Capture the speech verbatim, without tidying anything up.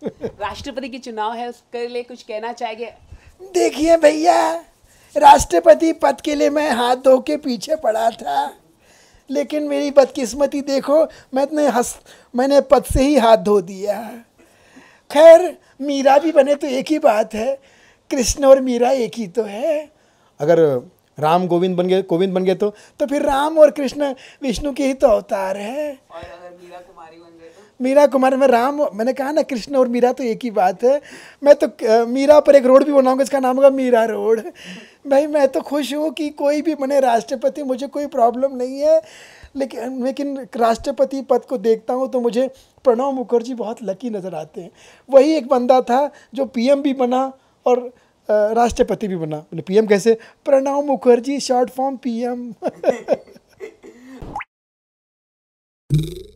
राष्ट्रपति की चुनाव है, उसके लिए कुछ कहना चाहेंगे? देखिए भैया, राष्ट्रपति पद के लिए मैं हाथ धो के पीछे पड़ा था, लेकिन मेरी बदकिस्मती देखो, मैंने हंस मैंने पद से ही हाथ धो दिया। खैर, मीरा भी बने तो एक ही बात है, कृष्ण और मीरा एक ही तो है। अगर राम गोविंद बन गए गोविंद बन गए तो तो फिर राम और कृष्ण विष्णु के ही तो अवतार है। और अगर मीरा कुमारी बन गए तो? मीरा कुमारी में राम, मैंने कहा ना, कृष्ण और मीरा तो एक ही बात है। मैं तो अ, मीरा पर एक रोड भी बनाऊंगा, इसका नाम होगा मीरा रोड। भाई मैं तो खुश हूँ कि कोई भी बने राष्ट्रपति, मुझे कोई प्रॉब्लम नहीं है। लेकिन लेकिन राष्ट्रपति पद को देखता हूँ तो मुझे प्रणब मुखर्जी बहुत लकी नज़र आते हैं। वही एक बंदा था जो पीएम भी बना और अ, राष्ट्रपति भी बना। पीएम कैसे? Pranab Mukherjee, short form PM.